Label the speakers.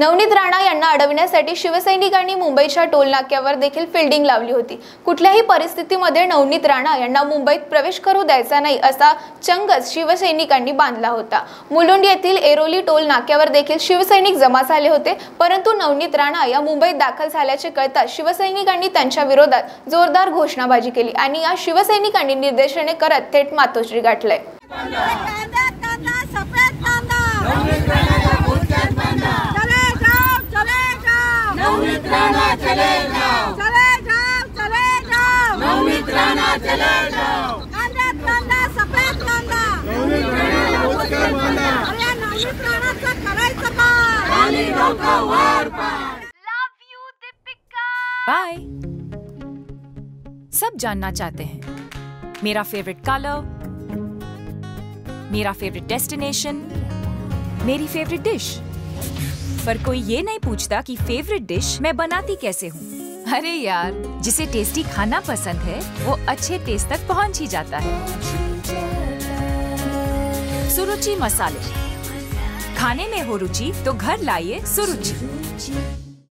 Speaker 1: नवनीत राणा यांना अडवण्यासाठी शिवसैनिकांनी मुंबईच्या टोल नाक्यावर देखील फिल्डिंग लावली होती। कुठल्याही परिस्थितीमध्ये नवनीत राणा यांना मुंबईत प्रवेश करू द्यायचा नाही असा चंगच शिवसैनिकांनी बांधला होता। मुलुंड येथील एरोली टोल नाक्यावर देखील शिवसैनिक जमा झाले होते, परंतु नवनीत राणा या मुंबईत दाखल झाल्याचे कळताच शिवसैनिकांनी त्यांच्या विरोधात जोरदार घोषणाबाजी केली आणि या शिवसैनिकांनी निर्देशने करत थेट मातोश्री गाठले।
Speaker 2: बाय। सब जानना चाहते हैं मेरा फेवरेट कलर, मेरा फेवरेट डेस्टिनेशन, मेरी फेवरेट डिश, पर कोई ये नहीं पूछता कि फेवरेट डिश मैं बनाती कैसे हूँ। अरे यार, जिसे टेस्टी खाना पसंद है वो अच्छे टेस्ट तक पहुँच ही जाता है। सुरुचि मसाले, खाने में हो रुचि तो घर लाइए सुरुचि।